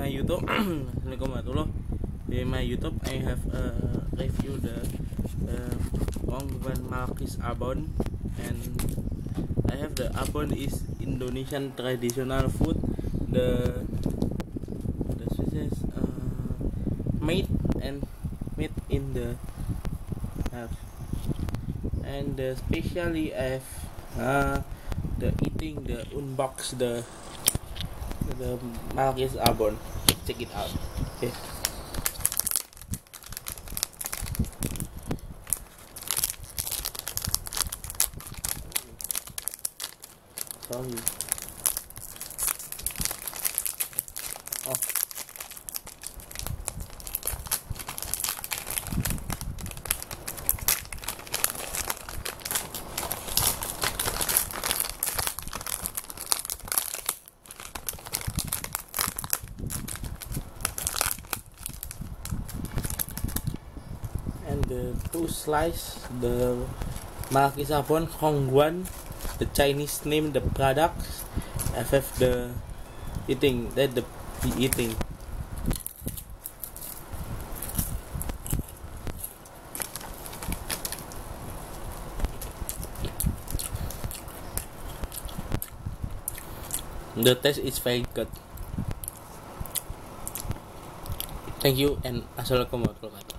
my YouTube. Assalamualaikum warahmatullahi. In my YouTube, I have review the Ongguan Malkis Abon, and I have the abon is Indonesian traditional food. The species made in the house, and especially I have the eating the unbox the Malkis Abon. Check it out. Okay. Sorry. Oh. And the two slice the Malkis Abon Hongguan, the Chinese name the product. I have the eating that the eating. The taste is very good. Thank you and assalamualaikum warahmatullahi wabarakatuh.